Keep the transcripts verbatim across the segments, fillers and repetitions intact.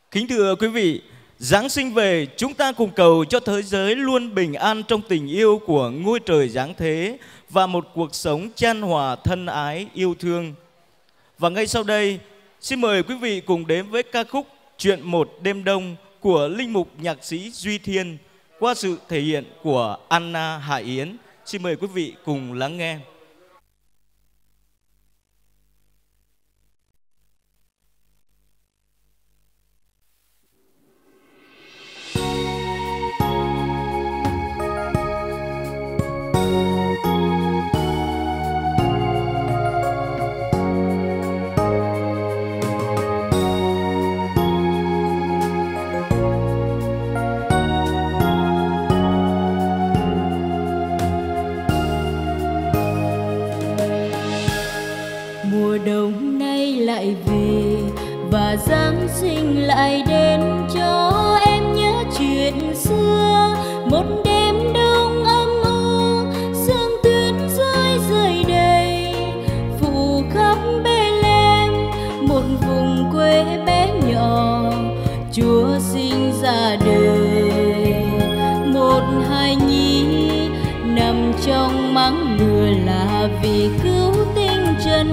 Kính thưa quý vị, Giáng sinh về, chúng ta cùng cầu cho thế giới luôn bình an trong tình yêu của ngôi trời giáng thế và một cuộc sống chan hòa thân ái yêu thương. Và ngay sau đây, xin mời quý vị cùng đến với ca khúc Chuyện một đêm đông của linh mục nhạc sĩ Duy Thiên qua sự thể hiện của Anna Hải Yến. Xin mời quý vị cùng lắng nghe. Mùa đông nay lại về và Giáng sinh lại đến, cho em nhớ chuyện xưa. Một đêm đông âm u, sương tuyết rơi rơi đầy, phủ khắp Bethlehem, một vùng quê bé nhỏ. Chúa sinh ra đời, một hài nhi nằm trong máng lửa là vì cứu tinh trần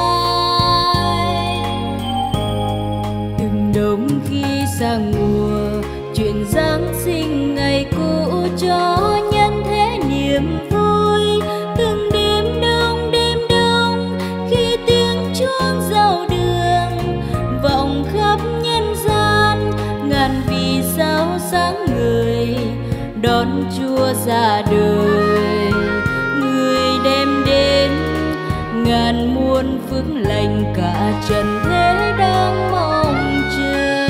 ai. Từng đông khi sang mùa, chuyện Giáng sinh ngày cũ cho nhân thế niềm vui. Từng đêm đông đêm đông khi tiếng chuông giao đường vọng khắp nhân gian, ngàn vì sao sáng ngời đón Chúa ra đời. Người đem đến ngàn muôn phước lành, cả trần thế đang mong chờ.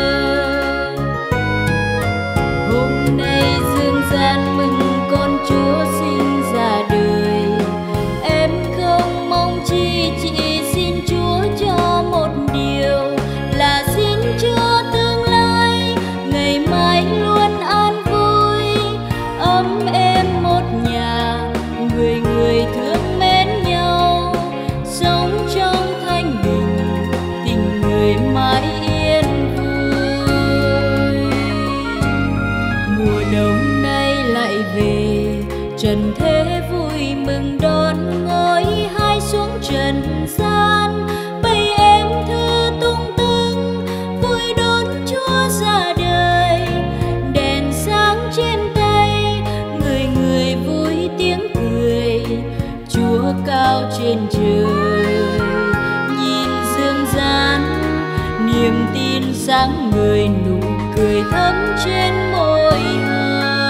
Hôm nay dương gian mừng con Chúa sinh ra đời, em không mong chi, chỉ xin Chúa cho một điều là xin Chúa tương lai ngày mai luôn an vui, ấm êm một nhà, người người thương mến nhau, sống trong thanh bình, tình người mãi yên vui. Mùa đông nay lại về, trần thế vui mừng đón ngôi hai xuống trần gian. Bầy em thơ tung tưng vui đón Chúa ra đời, đèn sáng trên tay, người người vui tiếng cười, Chúa cao trên trời. Nhìn dương gian niềm tin sáng ngời, nụ cười thắm trên môi hồng.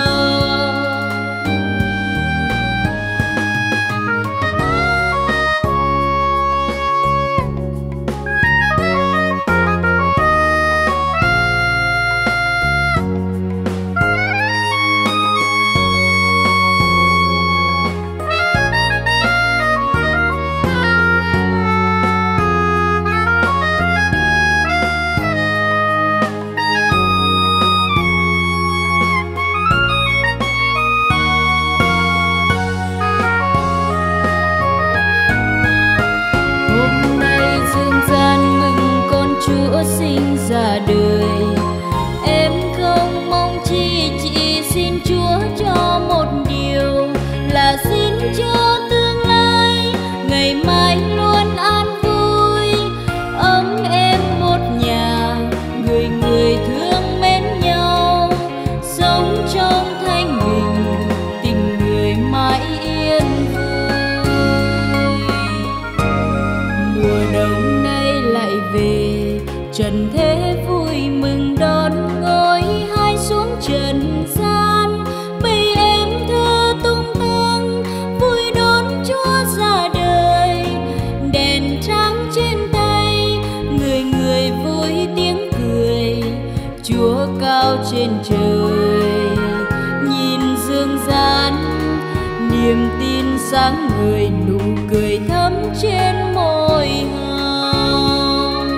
Chúa sinh ra đời, em không mong chi, chỉ xin Chúa cho một điều là xin cho tương lai ngày mai luôn an vui, ấm êm một nhà, người người thương mến nhau, sống trong thanh bình, tình người mãi yên vui. Mùa đông nay lại về, trần thế vui mừng đón ngôi hai xuống trần gian. Bầy em thơ tung tăng vui đón Chúa ra đời, đèn trắng trên tay, người người vui tiếng cười, Chúa cao trên trời. Nhìn dương gian niềm tin sáng ngời, nụ cười thắm trên môi hồng.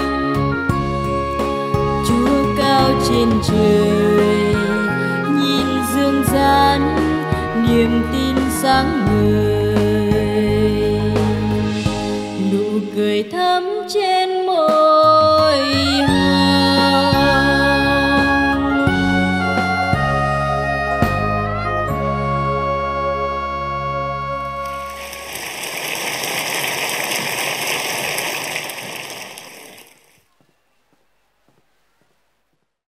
Trên trời nhìn dương gian niềm tin sáng ngời.